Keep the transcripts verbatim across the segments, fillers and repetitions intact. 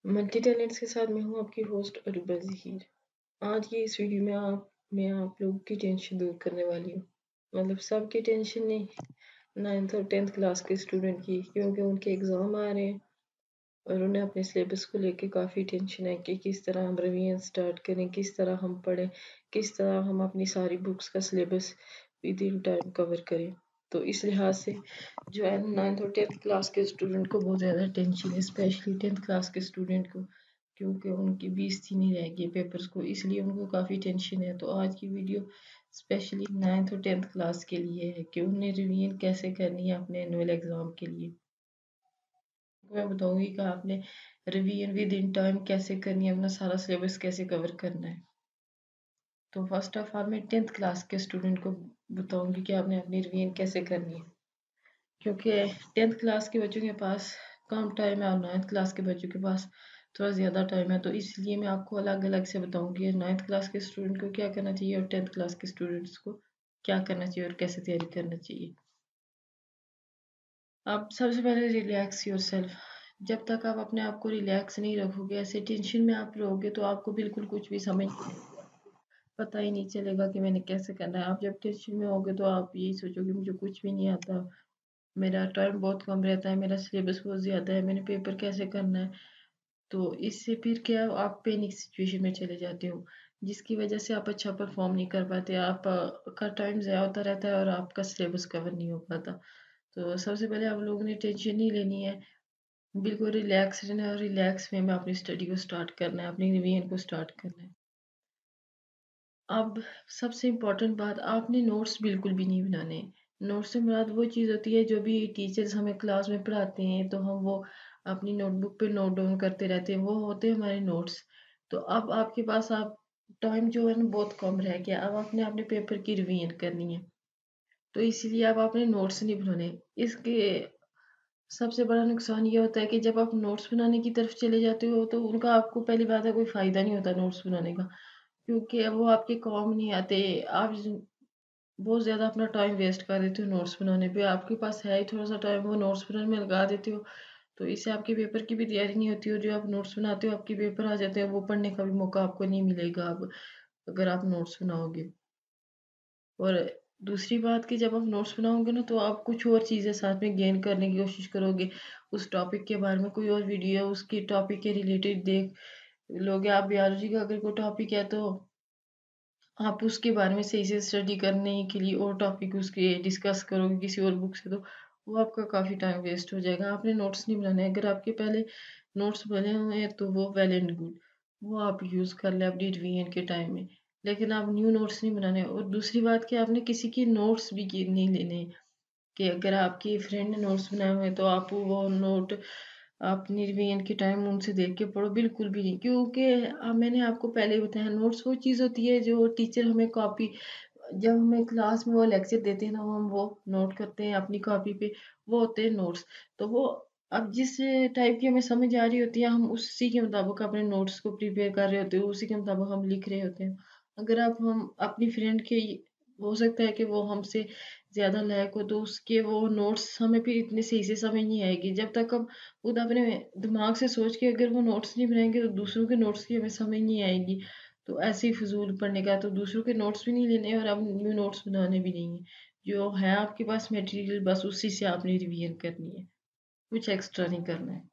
Multi talents के साथ मैं हूँ आपकी होस्ट अरूबा ज़हीर। आज की इस वीडियो में आप मैं आप लोगों की टेंशन दूर करने वाली हूँ। मतलब सबकी टेंशन नहीं, नाइन्थ और टेंथ क्लास के स्टूडेंट की, क्योंकि उनके एग्ज़ाम आ रहे हैं और उन्हें अपने सिलेबस को लेके काफ़ी टेंशन है कि किस तरह हम रिवीजन स्टार्ट करें, किस तरह हम पढ़ें, किस तरह हम अपनी सारी बुक्स का syllabus within time cover करें। तो इस लिहाज से जो है नाइन्थ और टेंथ क्लास के स्टूडेंट को बहुत ज़्यादा टेंशन है, स्पेशली टेंथ क्लास के स्टूडेंट को, क्योंकि उनकी बेइज्जती नहीं रहेगी पेपर्स को, इसलिए उनको काफ़ी टेंशन है। तो आज की वीडियो स्पेशली नाइन्थ और टेंथ क्लास के लिए है कि उन्हें रिवीजन कैसे करनी है अपने एनुअल एग्ज़ाम के लिए। मैं बताऊंगी कि आपने रिवीजन विद इन टाइम कैसे करनी है, अपना सारा सिलेबस कैसे कवर करना है। तो फर्स्ट ऑफ ऑल मैं टेंथ क्लास के स्टूडेंट को बताऊंगी कि आपने अपनी रिवीजन कैसे करनी है, क्योंकि टेंथ क्लास के बच्चों के पास कम टाइम है और नाइन्थ क्लास के बच्चों के पास थोड़ा ज़्यादा टाइम है। तो इसलिए मैं आपको अलग अलग से बताऊंगी नाइन्थ क्लास के स्टूडेंट को क्या करना चाहिए और टेंथ क्लास के स्टूडेंट्स को क्या करना चाहिए और कैसे तैयारी करना चाहिए। आप सबसे पहले रिलैक्स योर सेल्फ। जब तक आप अपने आप को रिलैक्स नहीं रखोगे, ऐसे टेंशन में आप रहोगे, तो आपको बिल्कुल कुछ भी समझ पता ही नहीं चलेगा कि मैंने कैसे करना है। आप जब टेंशन में होगे तो आप यही सोचोगे मुझे कुछ भी नहीं आता, मेरा टाइम बहुत कम रहता है, मेरा सिलेबस बहुत ज़्यादा है, मैंने पेपर कैसे करना है। तो इससे फिर क्या आप पैनिक सिचुएशन में चले जाते हो, जिसकी वजह से आप अच्छा परफॉर्म नहीं कर पाते, आप अ, का टाइम ज़ाया होता रहता है और आपका सिलेबस कवर नहीं हो पाता। तो सबसे पहले आप लोगों ने टेंशन नहीं लेनी है, बिल्कुल रिलैक्स रहना है और रिलैक्स वे में अपनी स्टडी को स्टार्ट करना है, अपनी रिवीजन को स्टार्ट करना है। अब सबसे इम्पोर्टेंट बात, आपने नोट्स बिल्कुल भी नहीं बनाने। नोट्स से मुराद वो चीज़ होती है जो भी टीचर्स हमें क्लास में पढ़ाते हैं, तो हम वो अपनी नोटबुक पे नोट डाउन करते रहते हैं, वो होते हैं हमारे नोट्स। तो अब आपके पास आप टाइम जो है ना बहुत कम रह गया, अब आपने अपने पेपर की रिवीजन करनी है, तो इसीलिए अब आपने नोट्स नहीं बनाने। इसके सबसे बड़ा नुकसान ये होता है कि जब आप नोट्स बनाने की तरफ चले जाते हो, तो उनका आपको पहली बात है कोई फ़ायदा नहीं होता नोट्स बनाने का, क्योंकि वो आपके काम नहीं आते। आप बहुत ज़्यादा अपना टाइम वेस्ट कर देते हो नोट्स बनाने पे, आपके पास है ही थोड़ा सा टाइम, वो नोट्स बनाने में लगा देते हो, तो इससे आपके पेपर की भी तैयारी नहीं होती, और जो आप नोट्स बनाते हो आपके पेपर आ जाते हैं, वो पढ़ने का भी मौका आपको नहीं मिलेगा अब अगर आप नोट्स बनाओगे। और दूसरी बात कि जब आप नोट्स बनाओगे ना, तो आप कुछ और चीज़ें साथ में गेन करने की कोशिश करोगे, उस टॉपिक के बारे में कोई और वीडियो है उसकी टॉपिक के रिलेटेड देख लोगे। आप बायोलॉजी का अगर कोई टॉपिक है तो आप उसके बारे में सही से स्टडी करने के लिए और टॉपिक उसके डिस्कस करोगे किसी और बुक से, तो वो आपका काफ़ी टाइम वेस्ट हो जाएगा। आपने नोट्स नहीं बनाने, अगर आपके पहले नोट्स बने हुए हैं तो वो वेल एंड गुड, वो आप यूज़ कर लें अपनी रिवीजन के टाइम में, लेकिन आप न्यू नोट्स नहीं बनाने। और दूसरी बात कि आपने किसी के नोट्स भी की- नहीं लेने, कि अगर आपकी फ्रेंड ने नोट्स बनाए हुए हैं तो आप वो नोट अपनी रिवीजन के टाइम उनसे देख के पढ़ो, बिल्कुल भी नहीं, क्योंकि अ, मैंने आपको पहले ही बताया नोट्स वो चीज़ होती है जो टीचर हमें कॉपी, जब हमें क्लास में वो लेक्चर देते हैं ना, हम वो नोट करते हैं अपनी कॉपी पे, वो होते हैं नोट्स। तो वो अब जिस टाइप की हमें समझ आ रही होती है, हम उसी के मुताबिक अपने नोट्स को प्रिपेयर कर रहे होते हैं, उसी के मुताबिक हम लिख रहे होते हैं। अगर आप हम अपनी फ्रेंड के, हो सकता है कि वो हमसे ज़्यादा लायक हो, तो उसके वो नोट्स हमें फिर इतने सही से समझ नहीं आएगी। जब तक हम खुद अपने दिमाग से सोच के अगर वो नोट्स नहीं बनाएंगे, तो दूसरों के नोट्स की हमें समझ नहीं आएगी। तो ऐसे ही फिजूल पढ़ने का, तो दूसरों के नोट्स भी नहीं लेने और अब न्यू नोट्स बनाने भी नहीं है। जो है आपके पास मटेरियल, बस उसी से आपने रिवीजन करनी है, कुछ एक्स्ट्रा नहीं करना है।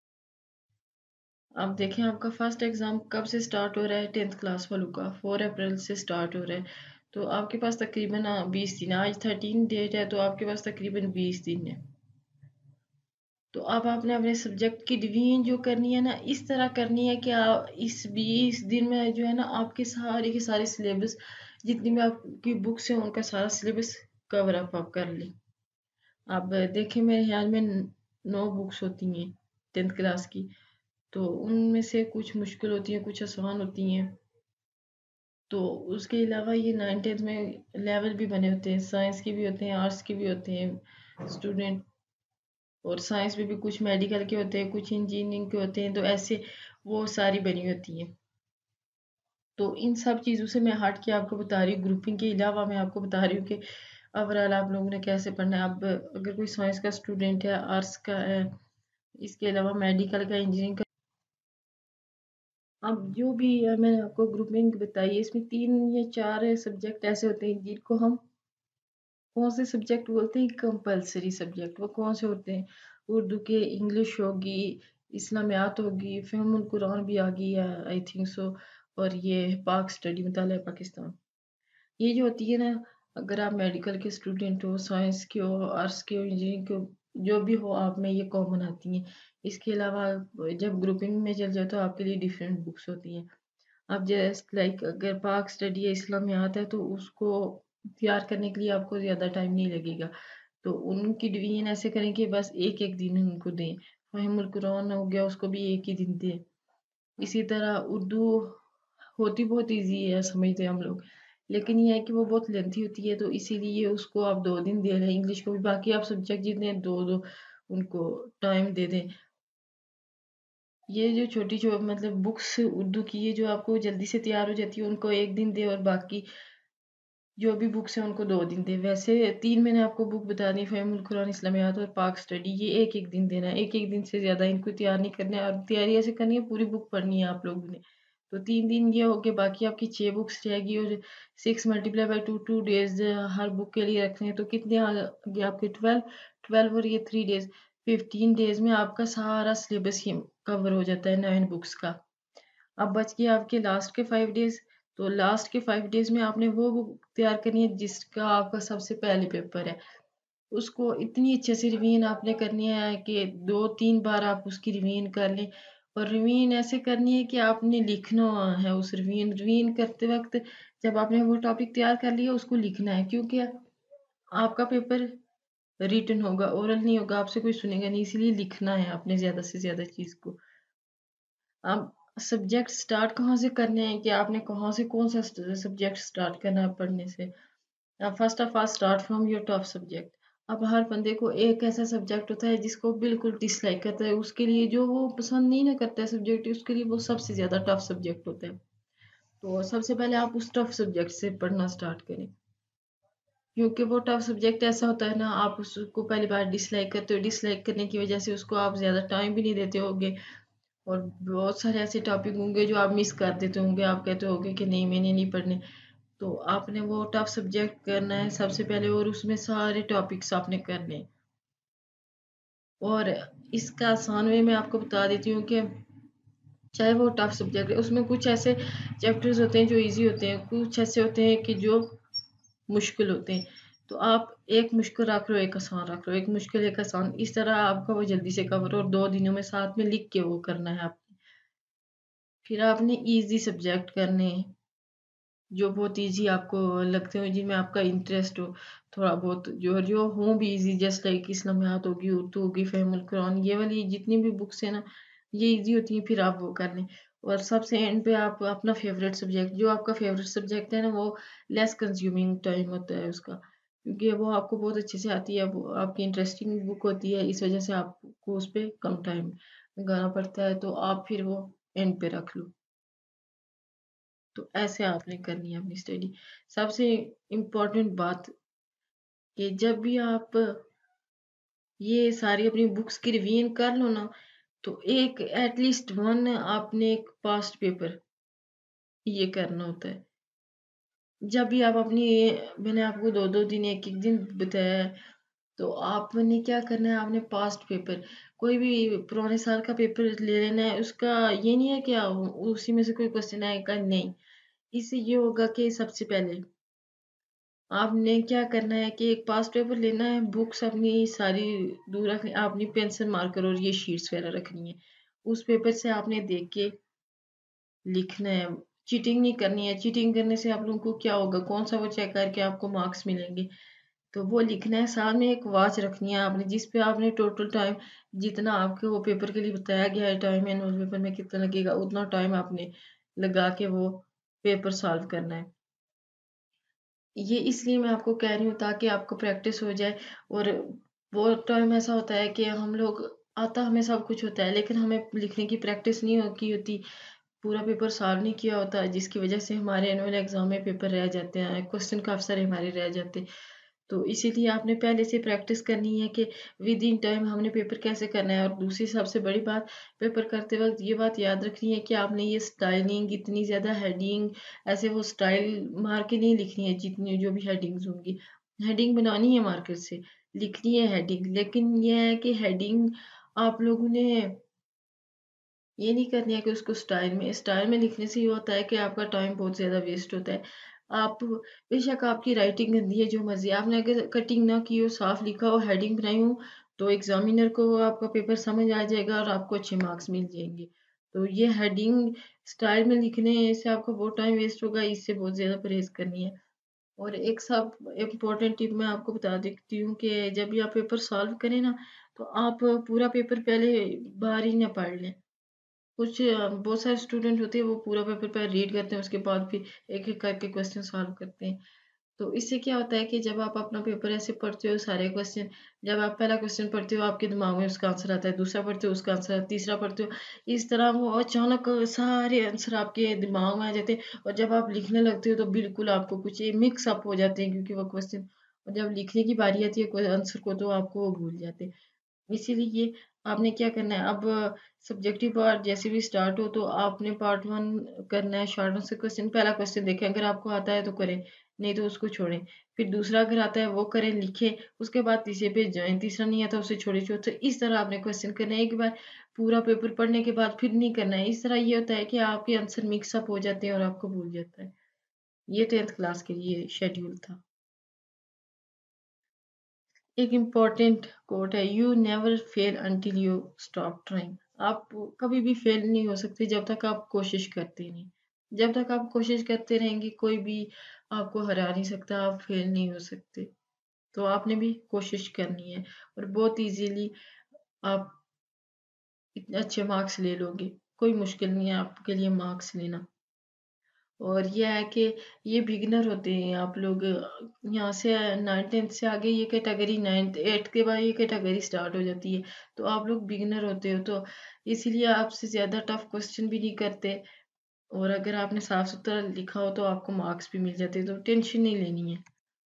अब देखें आपका फर्स्ट एग्ज़ाम कब से स्टार्ट हो रहा है, टेंथ क्लास वालों का फोर अप्रैल से स्टार्ट हो रहा है। तो आपके पास तकरीबन बीस दिन, आज थर्टीन डेट है, तो आपके पास तकरीबन बीस दिन है। तो अब आपने अपने सब्जेक्ट की डिवीजन जो करनी है ना, इस तरह करनी है कि आप इस बीस दिन में जो है ना, आपके सारे के सारे सिलेबस जितनी भी आपकी बुक्स हैं उनका सारा सिलेबस कवर अप आप कर लें। अब देखें मेरे ख्याल में नौ बुक्स होती हैं टेंथ क्लास की, तो उनमें से कुछ मुश्किल होती हैं, कुछ आसान होती हैं। तो उसके अलावा ये नाइन टेंथ में लेवल भी बने होते हैं, साइंस के भी होते हैं, आर्ट्स के भी होते हैं स्टूडेंट, और साइंस में भी कुछ मेडिकल के होते हैं, कुछ इंजीनियरिंग के होते हैं, तो ऐसे वो सारी बनी होती हैं। तो इन सब चीज़ों से मैं हट के आपको बता रही हूँ, ग्रुपिंग के अलावा मैं आपको बता रही हूँ कि ओवरऑल आप लोगों ने कैसे पढ़ना है। अब अगर कोई साइंस का स्टूडेंट है, आर्ट्स का है, इसके अलावा मेडिकल का, इंजीनियरिंग का, अब जो भी अ, मैंने आपको ग्रुपिंग बताई है, इसमें तीन या चार सब्जेक्ट ऐसे होते हैं जिनको हम कौन से सब्जेक्ट बोलते हैं कंपलसरी सब्जेक्ट। वो कौन से होते हैं? उर्दू के इंग्लिश होगी, इस्लामियात होगी, फ़िल्मुल कुरान भी आ गई है आई थिंक सो, और ये पाक स्टडी मुतालिया पाकिस्तान। ये जो होती है ना, अगर आप मेडिकल के स्टूडेंट हो, साइंस के हो, आर्ट्स के हो, इंजीनियरिंग के हो, जो भी हो आप में ये कॉमन आती हैं। इसके अलावा जब ग्रुपिंग में चल जाओ तो आपके लिए डिफरेंट बुक्स होती हैं। अब जस्ट लाइक अगर पाक स्टडी है, इस्लामियात है, तो उसको तैयार करने के लिए आपको ज़्यादा टाइम नहीं लगेगा। तो उनकी डिवीजन ऐसे करें कि बस एक एक दिन उनको दें। फ़हीमुल कुरान हो गया, उसको भी एक ही दिन दें। इसी तरह उर्दू होती बहुत इजी है, समझते हैं हम लोग, लेकिन ये है कि वो बहुत लेंथी होती है, तो इसीलिए उसको आप दो दिन दे रहे हैं। इंग्लिश को भी बाकी आप सब्जेक्ट जितने दो दो उनको टाइम दे दें। ये जो छोटी जो मतलब बुक्स उर्दू की ये जो आपको जल्दी से तैयार हो जाती है, उनको एक दिन दे, और बाकी जो भी बुक्स हैं उनको दो दिन दे। वैसे तीन मैंने आपको बुक बता दी, फ़हीमुल कुरान, इस्लामियात और पाक स्टडी, ये एक एक दिन देना है। एक एक दिन से ज़्यादा इनको तैयार नहीं करना है, और तैयारी ऐसे करनी है पूरी बुक पढ़नी है आप लोगों ने। तो तीन दिन ये हो गए, बाकी आपकी छः बुक्स रहेगी, और six multiply by two two days हर बुक के लिए रखते हैं, तो कितने आ गए आपके ट्वेल्व। ट्वेल्व और ये थ्री डेज, फिफ्टीन डेज में आपका सारा सिलेबस ही कवर हो जाता है नाइन बुक्स का। अब बच गए आपके लास्ट के फाइव डेज। तो लास्ट के फाइव डेज में आपने वो बुक तैयार करनी है जिसका आपका सबसे पहले पेपर है। उसको इतनी अच्छे से रिवीजन आपने करनी है कि दो तीन बार आप उसकी रिवीजन कर लें, और रिवीजन ऐसे करनी है कि आपने लिखना है उस रिवीजन रिवीजन करते वक्त। जब आपने वो टॉपिक तैयार कर लिया उसको लिखना है, क्योंकि आपका पेपर रिटन होगा, ओरल नहीं होगा, आपसे कोई सुनेगा नहीं, इसीलिए लिखना है आपने ज़्यादा से ज़्यादा चीज़ को। अब सब्जेक्ट स्टार्ट कहाँ से करने हैं कि आपने कहाँ से कौन सा सब्जेक्ट स्टार्ट करना है पढ़ने से। अब first of all start from your top subject. अब हर बंदे को एक ऐसा सब्जेक्ट होता है जिसको बिल्कुल डिसलाइक करता है, उसके लिए जो वो पसंद नहीं ना करता है सब्जेक्ट, उसके लिए वो सबसे ज़्यादा टफ सब्जेक्ट होता है। तो सबसे पहले आप उस टफ सब्जेक्ट से पढ़ना स्टार्ट करें, क्योंकि वो टफ सब्जेक्ट ऐसा होता है ना, आप उसको पहली बार डिसलाइक करते हो, डिसलाइक करने की वजह से उसको आप ज़्यादा टाइम भी नहीं देते होगे, और बहुत सारे ऐसे टॉपिक होंगे जो आप मिस कर देते होंगे, आप कहते होंगे कि नहीं मैंने नहीं पढ़ने। तो आपने वो टफ सब्जेक्ट करना है सबसे पहले, और उसमें सारे टॉपिक्स आपने करने हैं। और इसका आसान वे मैं आपको बता देती हूँ कि चाहे वो टफ सब्जेक्ट है, उसमें कुछ ऐसे चैप्टर्स होते हैं जो इजी होते हैं, कुछ ऐसे होते हैं कि जो मुश्किल होते हैं। तो आप एक मुश्किल रख लो, एक आसान रख लो, एक मुश्किल एक आसान, इस तरह आपका वो जल्दी से कवर, और दो दिनों में साथ में लिख के वो करना है आप। फिर आपने इजी सब्जेक्ट करने हैं जो बहुत इजी आपको लगते हो, जिनमें आपका इंटरेस्ट हो थोड़ा बहुत, जो जो हो भी इजी, जस्ट लाइक इस्लामियात होगी, उर्दू होगी, फ़हीमुल कुरान, ये वाली जितनी भी बुक्स है ना, ये इजी होती हैं, फिर आप वो कर लें। और सबसे एंड पे आप अपना फेवरेट सब्जेक्ट, जो आपका फेवरेट सब्जेक्ट है ना, वो लेस कंज्यूमिंग टाइम होता है उसका, क्योंकि वो आपको बहुत अच्छे से आती है, वो आपकी इंटरेस्टिंग बुक होती है, इस वजह से आपको उस पर कम टाइम लगाना पड़ता है, तो आप फिर वो एंड पे रख लो। तो ऐसे आपने करनी है अपनी स्टडी। सबसे इम्पोर्टेंट बात कि जब भी आप ये सारी अपनी बुक्स की रिवीजन कर लो ना, तो एक एटलीस्ट वन आपने एक पास्ट पेपर ये करना होता है। जब भी आप अपनी, मैंने आपको दो दो दिन एक एक दिन बताया है, तो आपने क्या करना है, आपने पास्ट पेपर कोई भी पुराने साल का पेपर ले लेना है। उसका ये नहीं है कि आ- उसी में से कोई क्वेश्चन आएगा, नहीं। इससे ये होगा कि सबसे पहले आपने क्या करना है कि एक पास पेपर लेना है, बुक्स अपनी सारी दूर रखनी, आपने पेंसिल मार्कर और ये शीट्स वगैरह रखनी है। उस पेपर से आपने देख के लिखना है। चीटिंग नहीं करनी है, चीटिंग करने से आप लोगों को क्या होगा, कौन सा वो चेक करके आपको मार्क्स मिलेंगे। तो वो लिखना है, साथ में एक वॉच रखनी है आपने, जिस पे आपने टोटल टाइम जितना आपके वो पेपर के लिए बताया गया है टाइम एनुअल पेपर में कितना लगेगा, उतना टाइम आपने लगा के वो पेपर सॉल्व करना है। ये इसलिए मैं आपको कह रही हूँ ताकि आपको प्रैक्टिस हो जाए। और वो टाइम ऐसा होता है कि हम लोग, आता हमें सब कुछ होता है, लेकिन हमें लिखने की प्रैक्टिस नहीं हो की होती, पूरा पेपर सॉल्व नहीं किया होता, जिसकी वजह से हमारे एनुअल एग्जाम में पेपर रह जाते हैं, क्वेश्चन काफ़ी सारे हमारे रह जाते हैं। तो इसीलिए आपने पहले से प्रैक्टिस करनी है कि विद इन टाइम हमने पेपर कैसे करना है। और दूसरी सबसे बड़ी बात, पेपर करते वक़्त ये बात याद रखनी है कि आपने ये स्टाइलिंग इतनी ज़्यादा हेडिंग ऐसे वो स्टाइल मार के नहीं लिखनी है, जितनी जो भी हेडिंग्स होंगी। हेडिंग बनानी है मार्कर से, लिखनी है हेडिंग, लेकिन ये है कि हेडिंग आप लोगों ने ये नहीं करनी है कि उसको स्टाइल में स्टाइल में लिखने से ये होता है कि आपका टाइम बहुत ज़्यादा वेस्ट होता है। आप बेशक आपकी राइटिंग गंदी है, जो मर्ज़ी, आपने अगर कटिंग ना की हो, साफ लिखा हो, हेडिंग बनाई हो, तो एग्ज़ामिनर को आपका पेपर समझ आ जाएगा और आपको अच्छे मार्क्स मिल जाएँगे। तो ये हेडिंग स्टाइल में लिखने से आपका बहुत टाइम वेस्ट होगा, इससे बहुत ज़्यादा परहेज़ करनी है। और एक सब इम्पोर्टेंट टिप मैं आपको बता देती हूँ कि जब भी आप पेपर सॉल्व करें ना, तो आप पूरा पेपर पहले बार ही ना पढ़ लें। कुछ अ, बहुत सारे स्टूडेंट होते हैं, वो पूरा पेपर पहले रीड करते हैं, उसके बाद फिर एक-एक करके क्वेश्चन सॉल्व करते हैं। तो इससे क्या होता है कि जब आप अपना पेपर ऐसे पढ़ते हो सारे क्वेश्चन, जब आप पहला क्वेश्चन पढ़ते हो आपके दिमाग में उसका आंसर आता है, दूसरा पढ़ते हो उसका आंसर, तीसरा पढ़ते हो, इस तरह वो अचानक सारे आंसर आपके दिमाग में आ जाते हैं। और जब आप लिखने लगते हो तो बिल्कुल आपको कुछ ये मिक्स अप हो जाते हैं, क्योंकि वो क्वेश्चन, और जब लिखने की बारी आती है कोई आंसर को, तो आपको वो भूल जाते हैं। इसीलिए आपने क्या करना है, अब सब्जेक्टिव पार्ट जैसे भी स्टार्ट हो तो आपने पार्ट वन करना है, शॉर्ट आंसर क्वेश्चन, पहला क्वेश्चन देखें, अगर आपको आता है तो करें, नहीं तो उसको छोड़ें। फिर दूसरा अगर आता है वो करें, लिखें, उसके बाद तीसरे पे जाएँ, तीसरा नहीं आता उसे छोड़ें, चौथा, इस तरह आपने क्वेश्चन करना है। एक बार पूरा पेपर पढ़ने के बाद फिर नहीं करना है। इस तरह ये होता है कि आपके आंसर मिक्स अप हो जाते हैं और आपको भूल जाता है। ये टेंथ क्लास के लिए शेड्यूल था। एक इम्पोर्टेंट कोट है, you never fail until you stop trying. आप कभी भी फेल नहीं हो सकते जब तक आप कोशिश करते नहीं। जब तक आप कोशिश करते रहेंगे, कोई भी आपको हरा नहीं सकता, आप फेल नहीं हो सकते। तो आपने भी कोशिश करनी है और बहुत इजीली आप इतने अच्छे मार्क्स ले लोगे। कोई मुश्किल नहीं है आपके लिए मार्क्स लेना। और ये है कि ये बिगिनर होते हैं आप लोग, यहाँ से नाइन टेंथ से आगे ये कैटेगरी, नाइन्थ एट्थ के बाद ये कैटेगरी स्टार्ट हो जाती है। तो आप लोग बिगिनर होते हो, तो इसीलिए आपसे ज़्यादा टफ क्वेश्चन भी नहीं करते। और अगर आपने साफ सुथरा लिखा हो तो आपको मार्क्स भी मिल जाते हैं, तो टेंशन नहीं लेनी है।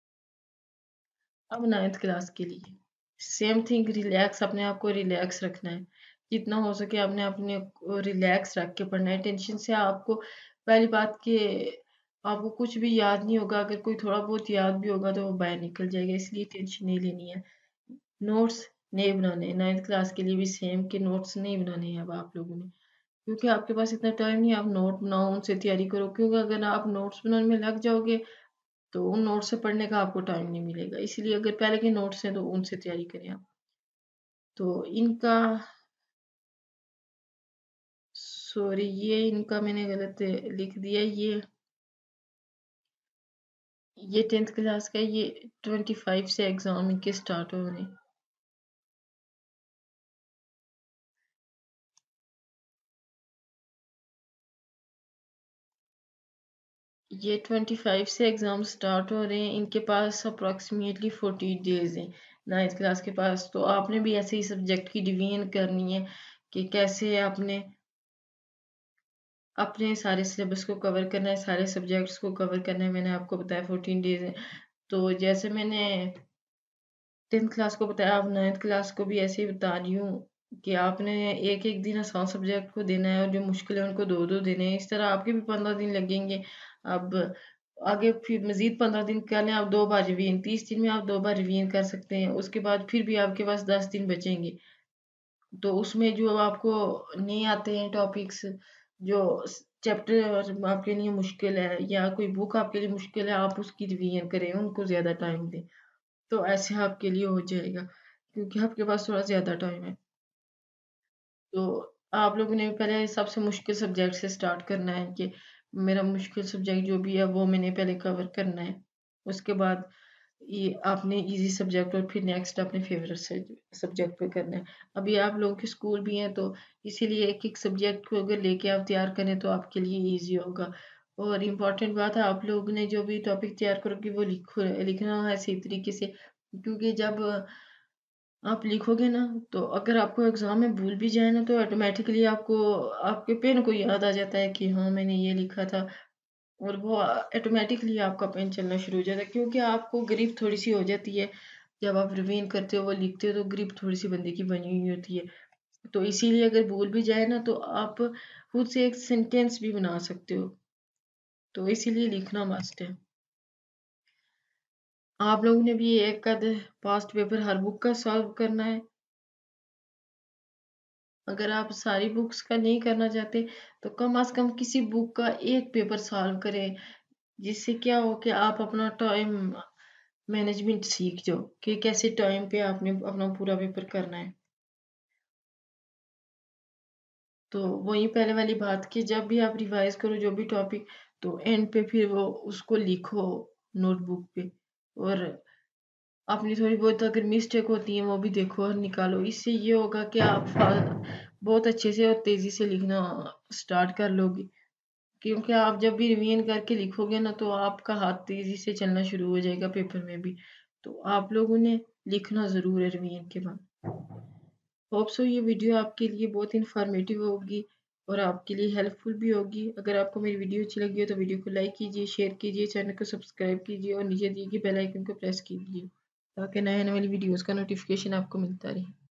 अब नाइन्थ क्लास के लिए सेम थिंग, रिलैक्स, अपने आप को रिलैक्स रखना है। जितना हो सके आपने अपने को रिलैक्स रख के पढ़ना है। टेंशन से आपको, पहली बात कि आपको कुछ भी याद नहीं होगा, अगर कोई थोड़ा बहुत याद भी होगा तो वो बाहर निकल जाएगा, इसलिए टेंशन नहीं लेनी है। नोट्स नहीं बनाने, नाइन्थ क्लास के लिए भी सेम के नोट्स नहीं बनाने हैं अब आप लोगों ने, क्योंकि आपके पास इतना टाइम नहीं है आप नोट बनाओ, उनसे तैयारी करो, क्योंकि अगर आप नोट्स बनाने में लग जाओगे तो उन नोट्स से पढ़ने का आपको टाइम नहीं मिलेगा। इसीलिए अगर पहले के नोट्स हैं तो उनसे तैयारी करें आप। तो इनका, सॉरी, ये इनका मैंने गलत लिख दिया। ये ये टेंथ क्लास का, ये ट्वेंटी फाइव से एग्जाम इनके स्टार्ट हो रहे हैं। ये ट्वेंटी फाइव से एग्जाम स्टार्ट हो रहे हैं, इनके पास अप्रॉक्सीमेटली फोर्टी डेज हैं नाइन्थ क्लास के पास। तो आपने भी ऐसे ही सब्जेक्ट की डिवीजन करनी है कि कैसे आपने अपने सारे सिलेबस को कवर करना है, सारे सब्जेक्ट्स को कवर करना है। मैंने आपको बताया फोर्टीन डेज है। तो जैसे मैंने टेंथ क्लास को बताया, अब नाइन्थ क्लास को भी ऐसे ही बता रही हूँ कि आपने एक एक दिन आसान सब्जेक्ट को देना है और जो मुश्किल है उनको दो दो देने हैं। इस तरह आपके भी पंद्रह दिन लगेंगे। अब आगे फिर मजीद पंद्रह दिन कर लें आप, दो बार रिवीजन, तीस दिन में आप दो बार रिवीजन कर सकते हैं। उसके बाद फिर भी आपके पास दस दिन बचेंगे। तो उसमें जो आपको नहीं आते हैं टॉपिक्स, जो चैप्टर आपके लिए मुश्किल है या कोई बुक आपके लिए मुश्किल है, आप उसकी रिवीजन करें, उनको ज़्यादा टाइम दें। तो ऐसे आपके लिए हो जाएगा, क्योंकि आपके पास थोड़ा ज़्यादा टाइम है। तो आप लोगों ने पहले सबसे मुश्किल सब्जेक्ट से स्टार्ट करना है कि मेरा मुश्किल सब्जेक्ट जो भी है वो मैंने पहले कवर करना है। उसके बाद ये आपने इजी सब्जेक्ट और फिर नेक्स्ट अपने फेवरेट सब्जेक्ट पे करना है। अभी आप लोगों के स्कूल भी हैं, तो इसीलिए एक एक सब्जेक्ट को अगर लेके आप तैयार करें तो आपके लिए इजी होगा। और इम्पॉर्टेंट बात है, आप लोगों ने जो भी टॉपिक तैयार करोगे वो लिखो, लिखना है सही तरीके से, क्योंकि जब आप लिखोगे ना, तो अगर आपको एग्ज़ाम में भूल भी जाए ना, तो ऑटोमेटिकली आपको आपके पेन को याद आ जाता है कि हाँ, मैंने ये लिखा था। और वो ऑटोमेटिकली आपका पेन चलना शुरू हो जाता है, क्योंकि आपको ग्रिप थोड़ी सी हो जाती है जब आप रिवीन करते हो, वो लिखते हो तो ग्रिप थोड़ी सी बंदे की बनी हुई होती है। तो इसीलिए अगर भूल भी जाए ना तो आप खुद से एक सेंटेंस भी बना सकते हो, तो इसीलिए लिखना मस्ट है। आप लोगों ने भी एक आध पास्ट पेपर हर बुक का सॉल्व करना है। अगर आप सारी बुक्स का नहीं करना चाहते तो कम से कम किसी बुक का एक पेपर सॉल्व करें, जिससे क्या हो कि आप अपना टाइम मैनेजमेंट सीख जाओ कि कैसे टाइम पे आपने अपना पूरा पेपर करना है। तो वही पहले वाली बात कि जब भी आप रिवाइज करो जो भी टॉपिक, तो एंड पे फिर वो उसको लिखो नोटबुक पे, और अपनी थोड़ी बहुत अगर मिस्टेक होती है वो भी देखो और निकालो। इससे ये होगा कि आप फा- बहुत अच्छे से और तेजी से लिखना स्टार्ट कर लोगे, क्योंकि आप जब भी रिवीजन करके लिखोगे ना तो आपका हाथ तेजी से चलना शुरू हो जाएगा पेपर में भी। तो आप लोगों ने लिखना ज़रूर है रिवीजन के बाद। होप सो ये वीडियो आपके लिए बहुत इन्फॉर्मेटिव होगी और आपके लिए हेल्पफुल भी होगी। अगर आपको मेरी वीडियो अच्छी लगी हो तो वीडियो को लाइक कीजिए, शेयर कीजिए, चैनल को सब्सक्राइब कीजिए और नीचे दिए गए बेल आइकन को प्रेस कीजिए ताकि नए आने वाली वीडियोस का नोटिफिकेशन आपको मिलता रहे।